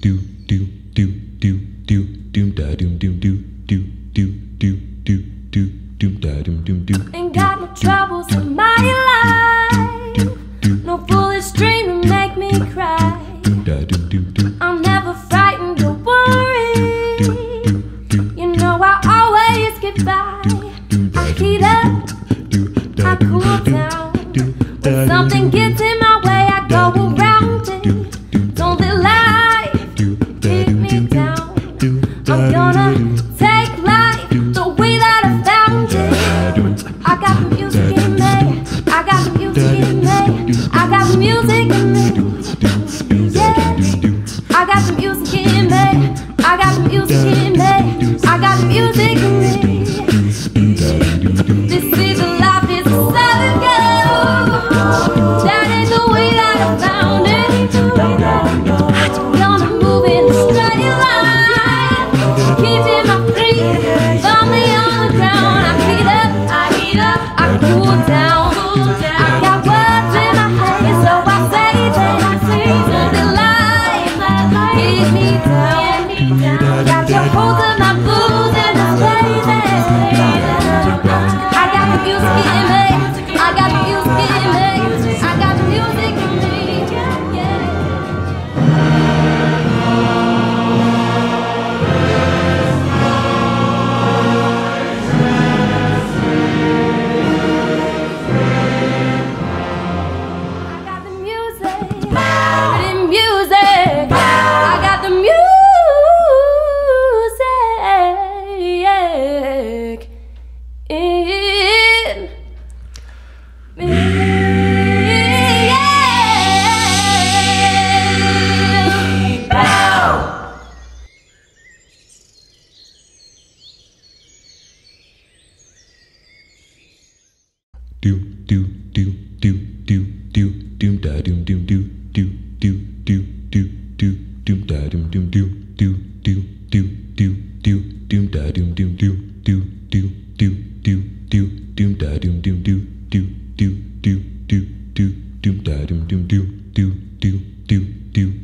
Ain't got no troubles in my life, no foolish dream to make me cry. I'm never frightened or worried, you know I always get by. I heat up, I cool down. When something gets in my way, I go around it. Don't let life get me down. I'm gonna take life the way that I found it. I got the music in me, I got the music in me, I got the music in me. Yeah, I got the music in me, I got the music in me, I got the music in me. This is a life, it's a solid goal. That ain't the way that I found it. Gonna move in a straight line, keeping my feet firmly on the ground. I heat up, I cool down. I got words in my head, so I say them. The life keep me down. Got your hold of my blues and it's crazy. I got the music in me, I got the music in me, I got the music in me. Yeah. I got the music, I got the music in me. Do